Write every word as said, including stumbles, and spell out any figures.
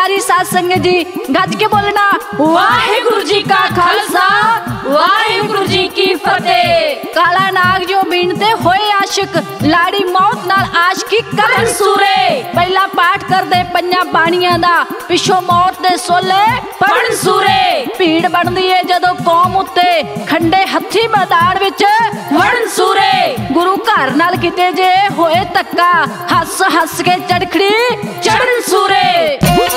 सारी साध संगत जी गज के बोलना वाहिगुरु जी का खालसा वाहिगुरु जी की फतेह। काला नाग जो बीनते होए आशिक लाड़ी मौत नाल आशिकी करन सूरे। पहला पाठ कर दे पंजा बाणियां दा पिछो मौत दे सोले पढ़न सूरे। भीड़ बनदी है जदों कौम उत्ते खंडे हथी मैदान विच वड़न सूरे। गुरु घर नाल किते जे होए धक्का हस हस के चड़खड़ी चढ़न सूरे।